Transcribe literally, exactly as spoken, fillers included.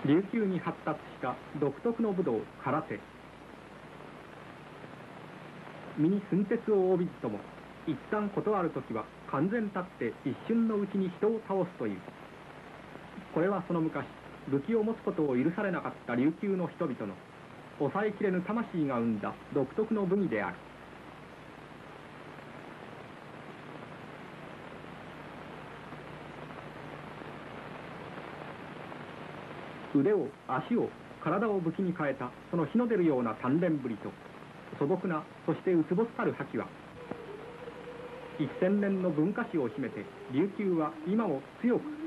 琉球に発達した独特の武道空手。身に寸鉄を帯びずとも一旦断る時は完全立って一瞬のうちに人を倒すという。これはその昔武器を持つことを許されなかった琉球の人々の抑えきれぬ魂が生んだ独特の武技である。腕を足を体を武器に変えたその火の出るような鍛錬ぶりと素朴なそしてうつぼったる覇気は一千年の文化史を秘めて琉球は今も強く